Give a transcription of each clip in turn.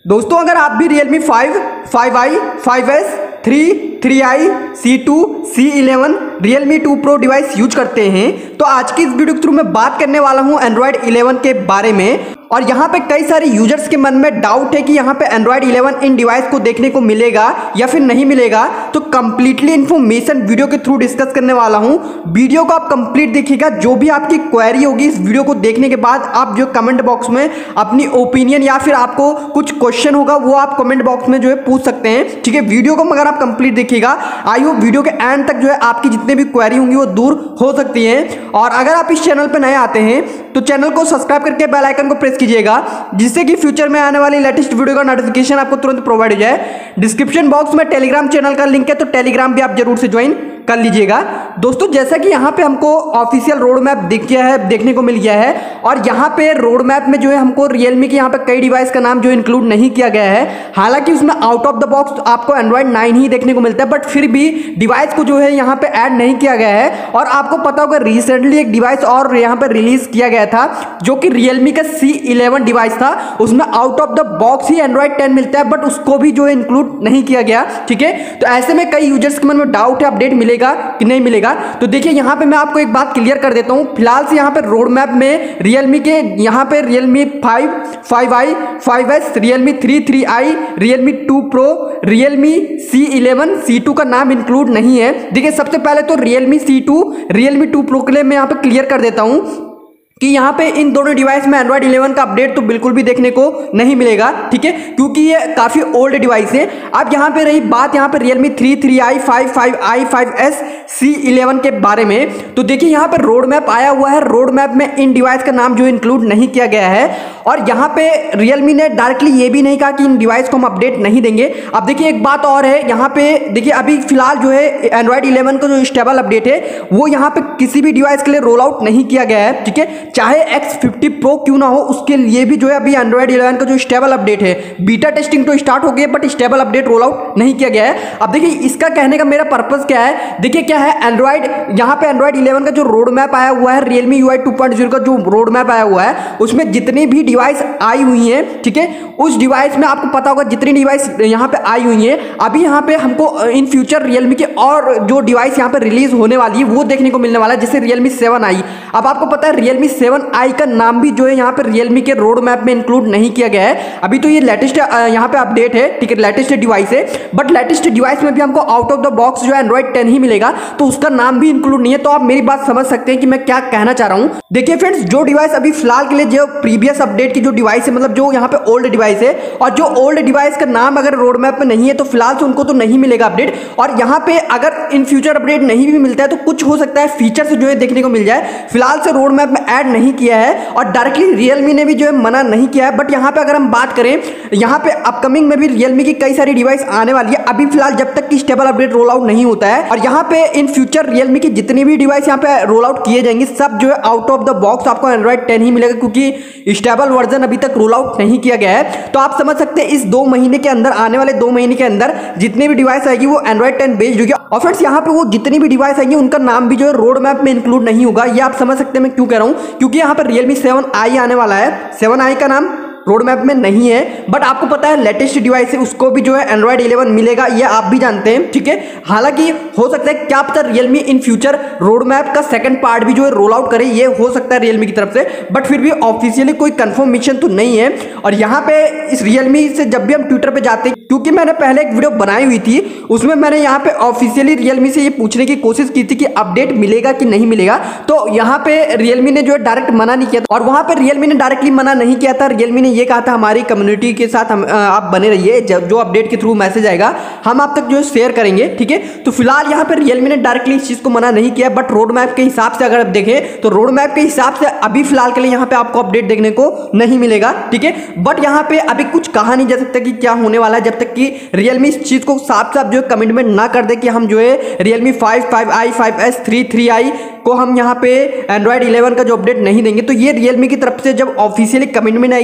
दोस्तों अगर आप भी Realme 5, 5i, 5s, 3, 3i, C2, C11, Realme 2 Pro device use करते हैं तो आज की इस वीडियो के थ्रू मैं बात करने वाला हूं Android 11 के बारे में। और यहाँ पे कई सारे यूजर्स के मन में डाउट है कि यहाँ पे Android 11 इन डिवाइस को देखने को मिलेगा या फिर नहीं मिलेगा, तो कंप्लीटली इन्फॉर्मेशन वीडियो के थ्रू डिस्कस करने वाला हूँ। वीडियो को आप कंप्लीट देखिएगा। जो भी आपकी क्वेरी होगी इस वीडियो को देखने के बाद आप जो कमेंट बॉक्स में अपनी ओपिनियन या फिर आपको कुछ क्वेश्चन होगा वो आप कमेंट बॉक्स में जो है पूछ सकते हैं, ठीक है। वीडियो को मगर आप कंप्लीट देखिएगा। आई होप वीडियो के एंड तक जो है आपकी जितने भी क्वेरी होंगी वो दूर हो सकती है। और अगर आप इस चैनल पर नए आते हैं तो चैनल को सब्सक्राइब करके बेल आइकन को प्रेस कीजिएगा, जिससे कि फ्यूचर में आने वाली लेटेस्ट वीडियो का नोटिफिकेशन आपको तुरंत प्रोवाइड हो जाए। डिस्क्रिप्शन बॉक्स में टेलीग्राम चैनल का लिंक है, तो टेलीग्राम भी आप जरूर से ज्वाइन कर लीजिएगा। दोस्तों जैसा कि यहाँ पे हमको ऑफिशियल रोड मैप देखने को मिल गया है, और यहाँ पे रोड मैप में जो है हमको रियलमी के यहाँ पे कई डिवाइस का नाम जो इंक्लूड नहीं किया गया है। हालांकि उसमें आउट ऑफ द बॉक्स आपको Android 9 ही देखने को मिलता है, बट फिर भी डिवाइस को जो है यहाँ पे ऐड नहीं किया गया है। और आपको पता होगा रिसेंटली एक डिवाइस और यहाँ पे रिलीज किया गया था जो कि रियलमी का C11 डिवाइस था। उसमें आउट ऑफ द बॉक्स ही Android 10 मिलता है, बट उसको भी जो है इंक्लूड नहीं किया गया, ठीक है। तो ऐसे में कई यूजर्स के मन में डाउट है अपडेट मिलेगा कि नहीं मिलेगा। तो देखिए यहाँ पे मैं आपको एक बात क्लियर कर देता हूँ। फिलहाल से यहाँ पे रोड मैप में रियलमी के यहाँ पे Realme 5, 5i, 5s, Realme 3, 3i, Realme 2 Pro, Realme C11, C2 का नाम इंक्लूड नहीं है। देखिए सबसे पहले तो Realme C2, Realme 2 Pro के लिए मैं यहाँ पे क्लियर कर देता हूँ कि यहाँ पे इन दोनों डिवाइस में Android 11 का अपडेट तो बिल्कुल भी देखने को नहीं मिलेगा, ठीक है, क्योंकि ये काफ़ी ओल्ड डिवाइस है। अब यहाँ पे रही बात यहाँ पे Realme 3, 3i, 5, 5i, 5s, C11 के बारे में, तो देखिए यहाँ पे रोड मैप आया हुआ है। रोड मैप में इन डिवाइस का नाम जो इंक्लूड नहीं किया गया है। और यहाँ पे Realme ने डायरेक्टली ये भी नहीं कहा कि इन डिवाइस को हम अपडेट नहीं देंगे। अब देखिए एक बात और है, यहाँ पे देखिए अभी फिलहाल जो है Android 11 का जो स्टेबल अपडेट है वो यहाँ पे किसी भी डिवाइस के लिए रोल आउट नहीं किया गया है, ठीक है। चाहे X50 Pro क्यों ना हो, उसके लिए भी जो है अभी Android 11 का जो स्टेबल अपडेट है, बीटा टेस्टिंग तो स्टार्ट हो गई है but stable update roll out नहीं किया गया है। अब देखिए इसका कहने का मेरा पर्पस क्या है, देखिए क्या है यहाँ पे Android 11 का जो रोड मैप आया हुआ है, Realme UI 2.0 का जो रोड मैप आया हुआ है, उसमें जितनी भी डिवाइस आई हुई है, ठीक है, उस डिवाइस में आपको पता होगा जितनी डिवाइस यहाँ पे आई हुई है, अभी यहाँ पे हमको इन फ्यूचर Realme के और जो डिवाइस यहाँ पे रिलीज होने वाली है वो देखने को मिलने वाला है, जैसे Realme 7i। अब आपको पता है Realme 7i का नाम भी जो है यहाँ पे Realme के रोड मैप में इंक्लूड नहीं किया गया है। अभी तो ये लेटेस्ट यहाँ पे अपडेट है, ठीक है, लेटेस्ट डिवाइस है, बट लेटेस्ट डिवाइस में भी हमको आउट ऑफ द बॉक्स जो है Android 10 ही मिलेगा, तो उसका नाम भी इंक्लूड नहीं है। तो आप मेरी बात समझ सकते हैं कि मैं क्या कहना चाह रहा हूँ। देखिए फ्रेंड्स, जो डिवाइस अभी फिलहाल के लिए जो प्रीवियस अपडेट की जो डिवाइस है, मतलब जो यहाँ पे ओल्ड डिवाइस है, और जो ओल्ड डिवाइस का नाम अगर रोड मैप में नहीं है तो फिलहाल से उनको तो नहीं मिलेगा अपडेट। और यहाँ पे अगर इन फ्यूचर अपडेट नहीं भी मिलता है तो कुछ हो सकता है फीचर से जो है देखने को मिल जाए। फिलहाल से रोड मैप में ऐड नहीं किया है और डायरेक्टली Realme ने भी जो है मना नहीं किया है। बट यहाँ पे अगर हम बात करें, यहाँ पे अपकमिंग में भी Realme की कई सारी डिवाइस आने वाली है, अभी फिलहाल जब तक कि स्टेबल अपडेट रोल आउट नहीं होता है। और यहाँ पे इन फ्यूचर Realme की जितनी भी डिवाइस यहाँ पे रोल आउट किए जाएंगे सब जो है आउट ऑफ द बॉक्स आपको Android 10 ही मिलेगा, क्योंकि स्टेबल वर्जन अभी तक रोल आउट नहीं किया गया है। तो आप समझ सकते हैं इस 2 महीने के अंदर, आने वाले 2 महीने के अंदर जितनी भी डिवाइस आएगी वो Android 10 बेस्ड होगी। और फ्रेंड्स यहाँ पे वो जितनी भी डिवाइस आएंगी उनका नाम भी जो है रोड मैप में इंक्लूड नहीं होगा। ये आप समझ सकते हैं मैं क्यों कह रहा हूँ, क्योंकि यहाँ पर Realme 7i आने वाला है। 7i का नाम रोड मैप में नहीं है, बट आपको पता है लेटेस्ट डिवाइस है उसको भी जो है Android 11 मिलेगा, ये आप भी जानते हैं, ठीक है। हालांकि हो सकता है क्या पता Realme इन फ्यूचर रोड मैप का सेकंड पार्ट भी जो है रोल आउट करे, ये हो सकता है Realme की तरफ से, बट फिर भी ऑफिशियली कोई कंफर्मेशन तो नहीं है। और यहाँ पे इस Realme से जब भी हम ट्विटर पे जाते हैं, क्योंकि मैंने पहले एक वीडियो बनाई हुई थी उसमें मैंने यहाँ पे ऑफिशियली Realme से ये पूछने की कोशिश की थी कि अपडेट मिलेगा कि नहीं मिलेगा, तो यहाँ पे Realme ने जो है डायरेक्ट मना नहीं किया था। और वहां पे Realme ने डायरेक्टली मना नहीं किया था। Realme ने ये कहा था हमारी कम्युनिटी के साथ आप बने रहिए, जो अपडेट के थ्रू मैसेज आएगा हम आप तक जो शेयर करेंगे, ठीक है। तो फिलहाल यहाँ पे Realme ने डायरेक्टली इस चीज को मना नहीं किया, बट रोड मैप के हिसाब से अगर आप देखें तो रोड मैप के हिसाब से अभी फिलहाल के लिए यहाँ पे आपको अपडेट देखने को नहीं मिलेगा, ठीक है। बट यहाँ पे अभी कुछ कहा नहीं जा सकता कि क्या होने वाला है जब तक कि Realme इस चीज को साफ साफ जो है कमिटमेंट ना कर दे कि हम जो है Realme 5, 5i, 5s, 3, 3i को हम यहाँ पे Android 11 का जो अपडेट नहीं देंगे। तो ये Realme की तरफ से जब ऑफिशियली कमिटमेंट आएगी तभी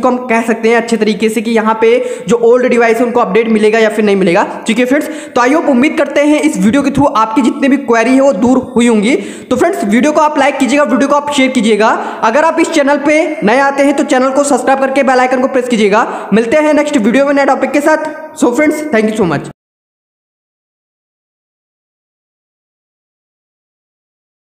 इसको हम कह सकते हैं अच्छे तरीके से कि यहाँ पे जो ओल्ड डिवाइस है उनको अपडेट मिलेगा या फिर नहीं मिलेगा। ठीक है फ्रेंड्स, तो आई होप उम्मीद करते हैं इस वीडियो के थ्रू आपकी जितने भी क्वेरी है वो दूर हुई होंगी। तो फ्रेंड्स वीडियो को आप लाइक कीजिएगा, वीडियो को आप शेयर कीजिएगा। अगर आप इस चैनल पे नए आते हैं तो चैनल को सब्सक्राइब करके बेल आइकन को प्रेस कीजिएगा। मिलते हैं नेक्स्ट वीडियो में नए टॉपिक के साथ। So friends, thank you so much.